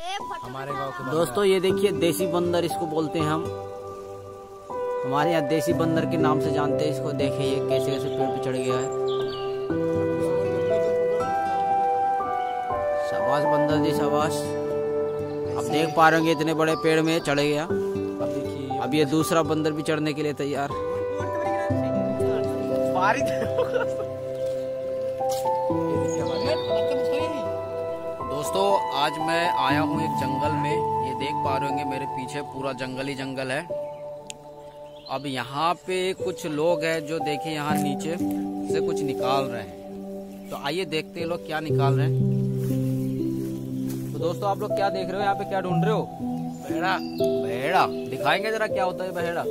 हमारे गांव के दोस्तों ये देखिए देसी बंदर इसको बोलते हैं हम। हमारे यहाँ देसी बंदर के नाम से जानते हैं इसको। देखिए ये कैसे कैसे पेड़ पे चढ़ गया है। शाबाश बंदर जी शाबाश। अब देख पा रहे होंगे इतने बड़े पेड़ में चढ़ गया। अब देखिए अब ये दूसरा बंदर भी चढ़ने के लिए तैयार। दोस्तों आज मैं आया हूँ एक जंगल में। ये देख पा रहे होंगे मेरे पीछे पूरा जंगल ही जंगल है। अब यहाँ पे कुछ लोग हैं जो देखिए यहाँ नीचे से कुछ निकाल रहे हैं। तो आइए देखते हैं लोग क्या निकाल रहे हैं। तो दोस्तों आप लोग क्या देख रहे हो, यहाँ पे क्या ढूंढ रहे हो? बहेड़ा। बहेड़ा दिखाएंगे जरा क्या होता है बहेड़ा।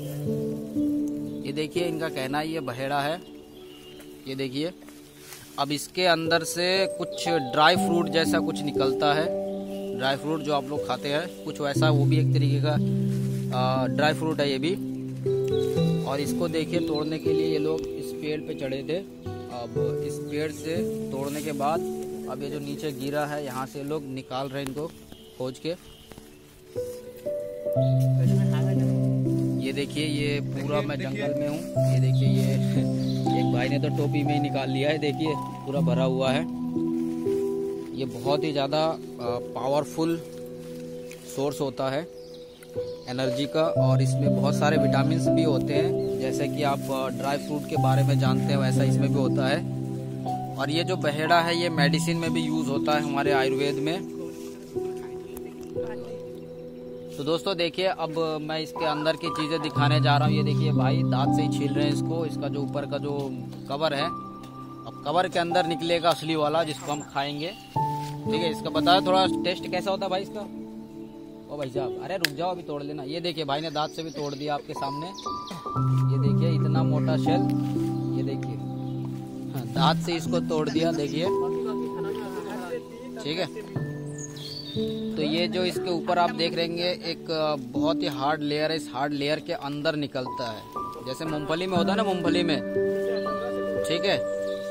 ये देखिए इनका कहना है ये बहेड़ा है। ये देखिए अब इसके अंदर से कुछ ड्राई फ्रूट जैसा कुछ निकलता है। ड्राई फ्रूट जो आप लोग खाते हैं कुछ वैसा, वो भी एक तरीके का ड्राई फ्रूट है ये भी। और इसको देखिए तोड़ने के लिए ये लोग इस पेड़ पे चढ़े थे। अब इस पेड़ से तोड़ने के बाद अब ये जो नीचे गिरा है यहाँ से लोग निकाल रहे हैं इनको खोज के। ये देखिए ये पूरा मैं जंगल में हूँ। ये देखिए ये एक भाई ने तो टोपी में ही निकाल लिया है। देखिए पूरा भरा हुआ है। ये बहुत ही ज़्यादा पावरफुल सोर्स होता है एनर्जी का। और इसमें बहुत सारे विटामिन्स भी होते हैं। जैसे कि आप ड्राई फ्रूट के बारे में जानते हैं वैसा इसमें भी होता है। और ये जो बहेड़ा है ये मेडिसिन में भी यूज़ होता है हमारे आयुर्वेद में। तो दोस्तों देखिए अब मैं इसके अंदर की चीज़ें दिखाने जा रहा हूँ। ये देखिए भाई दांत से ही छील रहे हैं इसको। इसका जो ऊपर का जो कवर है, अब कवर के अंदर निकलेगा असली वाला जिसको हम खाएंगे। ठीक है, इसका बताओ थोड़ा टेस्ट कैसा होता है भाई इसका। ओ भाई साहब अरे रुक जाओ अभी तोड़ लेना। ये देखिए भाई ने दांत से भी तोड़ दिया आपके सामने। ये देखिए इतना मोटा शेल। ये देखिए दांत से इसको तोड़ दिया देखिए। ठीक है, तो ये जो इसके ऊपर आप देख रहे हैं एक बहुत ही हार्ड लेयर है। इस हार्ड लेयर के अंदर निकलता है जैसे मूंगफली में होता है ना, मूंगफली में। ठीक है,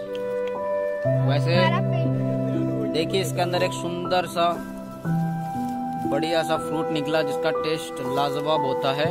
वैसे देखिए इसके अंदर एक सुंदर सा बढ़िया सा फ्रूट निकला जिसका टेस्ट लाजवाब होता है।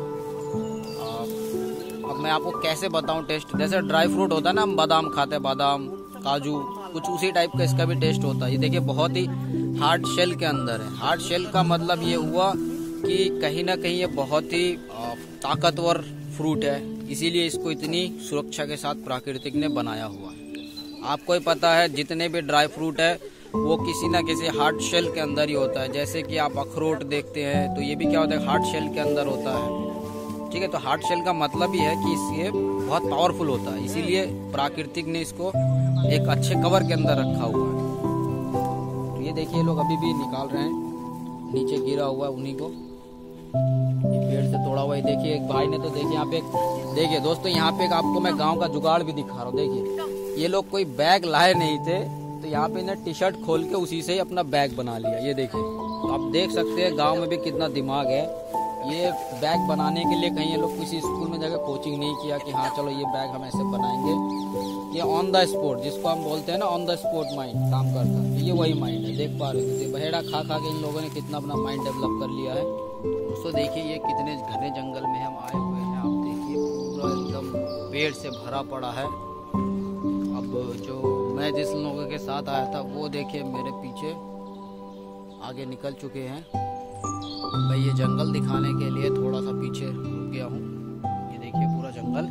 अब मैं आपको कैसे बताऊं टेस्ट। जैसे ड्राई फ्रूट होता है ना, हम बादाम खाते हैं, बादाम काजू, कुछ उसी टाइप का इसका भी टेस्ट होता है। ये देखिए बहुत ही हार्ड शेल के अंदर है। हार्ड शेल का मतलब ये हुआ कि कहीं ना कहीं ये बहुत ही ताकतवर फ्रूट है, इसीलिए इसको इतनी सुरक्षा के साथ प्राकृतिक ने बनाया हुआ है। आपको ही पता है जितने भी ड्राई फ्रूट है वो किसी ना किसी हार्ड शेल के अंदर ही होता है। जैसे कि आप अखरोट देखते हैं तो ये भी क्या होता है, हार्ड शेल के अंदर होता है। ठीक है, तो हार्ड शेल का मतलब ही है कि ये बहुत पावरफुल होता है, इसीलिए प्राकृतिक ने इसको एक अच्छे कवर के अंदर रखा हुआ है। तो ये देखिए लोग अभी भी निकाल रहे हैं, नीचे गिरा हुआ है उन्हीं को। ये पेड़ से तोड़ा हुआ है। देखिए एक भाई ने तो देखिए यहाँ पे देखिए दोस्तों, यहाँ पे आपको मैं गांव का जुगाड़ भी दिखा रहा हूँ। देखिए ये लोग कोई बैग लाए नहीं थे तो यहाँ पे इन्हें टी शर्ट खोल के उसी से ही अपना बैग बना लिया। ये देखिए, तो आप देख सकते हैं गांव में भी कितना दिमाग है। ये बैग बनाने के लिए कहीं ये लोग किसी स्कूल में जाकर कोचिंग नहीं किया कि हाँ चलो ये बैग हम ऐसे बनाएंगे। ये ऑन द स्पॉट, जिसको हम बोलते हैं ना ऑन द स्पॉट माइंड काम करता है। ये वही माइंड है। देख पा रहे हो बहेड़ा खा खा के इन लोगों ने कितना अपना माइंड डेवलप कर लिया है। दोस्तों देखिए ये कितने घने जंगल में हम आए हुए हैं। आप देखिए पूरा एकदम पेड़ से भरा पड़ा है। अब जो मैं जिस लोगों के साथ आया था वो देखिए मेरे पीछे आगे निकल चुके हैं। मैं ये जंगल दिखाने के लिए थोड़ा सा पीछे रुक गया हूँ। ये देखिए पूरा जंगल।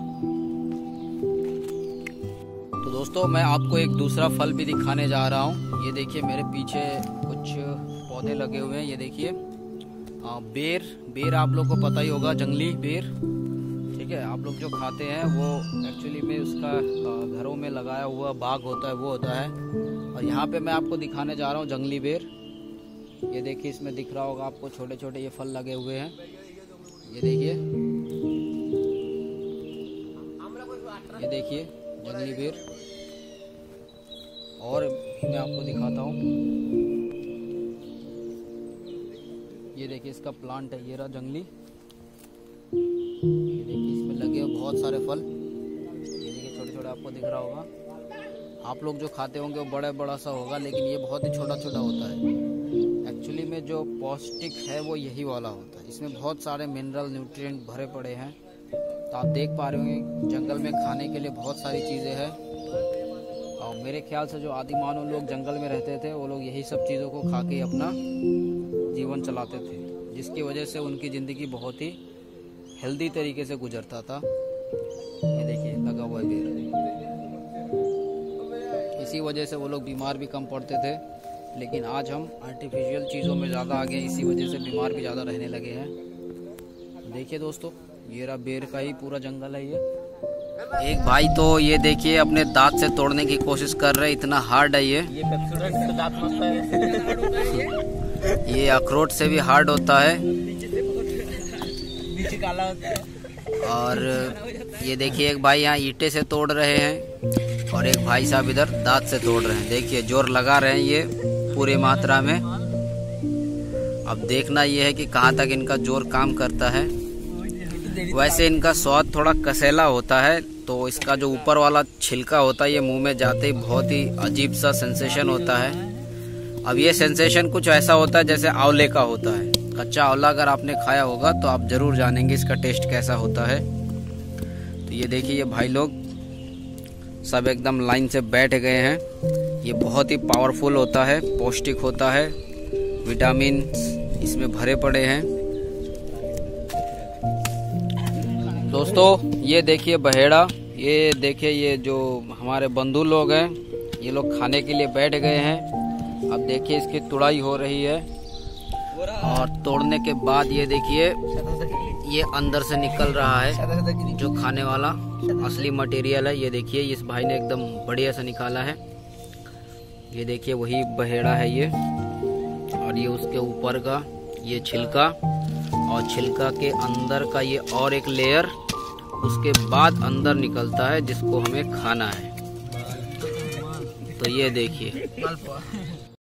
तो दोस्तों मैं आपको एक दूसरा फल भी दिखाने जा रहा हूँ। ये देखिए मेरे पीछे कुछ पौधे लगे हुए हैं। ये देखिए बेर आप लोग को पता ही होगा, जंगली बेर। ठीक है, आप लोग जो खाते हैं वो एक्चुअली में उसका घरों में लगाया हुआ बाग होता है, वो होता है। और यहाँ पे मैं आपको दिखाने जा रहा हूँ जंगली बेर। ये देखिए इसमें दिख रहा होगा आपको छोटे छोटे ये फल लगे हुए हैं। ये देखिए, ये देखिए जंगली बेर। और मैं आपको दिखाता हूँ। ये देखिए इसका प्लांट है, ये रहा जंगली। ये देखिए इसमें लगे हुए बहुत सारे फल। ये देखिए छोटे छोटे आपको दिख रहा होगा। आप लोग जो खाते होंगे वो बड़ा बड़ा सा होगा, लेकिन ये बहुत ही छोटा छोटा होता है। एक्चुअली जो पौष्टिक है वो यही वाला होता है। इसमें बहुत सारे मिनरल न्यूट्रिएंट भरे पड़े हैं। तो आप देख पा रहे होंगे जंगल में खाने के लिए बहुत सारी चीज़ें हैं। और मेरे ख्याल से जो आदिमानव लोग जंगल में रहते थे वो लोग यही सब चीज़ों को खा के अपना जीवन चलाते थे, जिसकी वजह से उनकी ज़िंदगी बहुत ही हेल्दी तरीके से गुजरता था। ये देखिए लगा हुआ है पेड़, इसी वजह से वो लोग बीमार भी कम पड़ते थे। लेकिन आज हम आर्टिफिशियल चीज़ों में ज़्यादा आ गए, इसी वजह से बीमार भी ज़्यादा रहने लगे हैं। देखिए दोस्तों, ये रहा बेर का ही पूरा जंगल है ये। एक भाई तो ये देखिए अपने दांत से तोड़ने की कोशिश कर रहे, इतना हार्ड है ये दांत मस्त है। ये अखरोट से भी हार्ड होता है। नीचे काला होता है। और ये देखिए एक भाई यहाँ ईंटे से तोड़ रहे हैं और एक भाई साहब इधर दांत से तोड़ रहे हैं। देखिए जोर लगा रहे हैं ये पूरी मात्रा में। अब देखना ये है कि कहाँ तक इनका जोर काम करता है। वैसे इनका स्वाद थोड़ा कसेला होता है, तो इसका जो ऊपर वाला छिलका होता है ये मुंह में जाते ही बहुत ही अजीब सा सेंसेशन होता है। अब ये सेंसेशन कुछ ऐसा होता है जैसे आंवले का होता है। कच्चा आंवला अगर आपने खाया होगा तो आप जरूर जानेंगे इसका टेस्ट कैसा होता है। तो ये देखिए ये भाई लोग सब एकदम लाइन से बैठ गए हैं। ये बहुत ही पावरफुल होता है, पौष्टिक होता है, विटामिन इसमें भरे पड़े हैं। दोस्तों ये देखिए बहेड़ा, ये देखिए ये जो हमारे बंधु लोग हैं ये लोग खाने के लिए बैठ गए हैं। अब देखिए इसकी तुड़ाई हो रही है और तोड़ने के बाद ये देखिए ये अंदर से निकल रहा है जो खाने वाला असली मटेरियल है। ये देखिए इस भाई ने एकदम बढ़िया से निकाला है। ये देखिए वही बहेड़ा है ये, और ये उसके ऊपर का ये छिलका और छिलका के अंदर का ये और एक लेयर, उसके बाद अंदर निकलता है जिसको हमें खाना है। तो ये देखिए